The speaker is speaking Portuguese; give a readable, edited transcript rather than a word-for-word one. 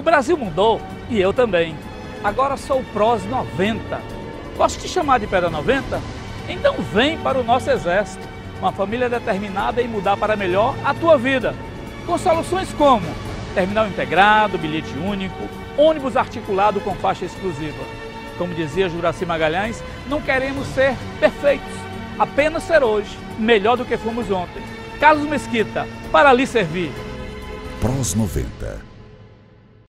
Brasil mudou e eu também. Agora sou o PROS 90. Gosto de chamar de Pedra 90? Então vem para o nosso exército. Uma família determinada em mudar para melhor a tua vida. Com soluções como terminal integrado, bilhete único, ônibus articulado com faixa exclusiva. Como dizia Juracy Magalhães, não queremos ser perfeitos, apenas ser hoje melhor do que fomos ontem. Carlos Mesquita, para lhe servir. PROS 90.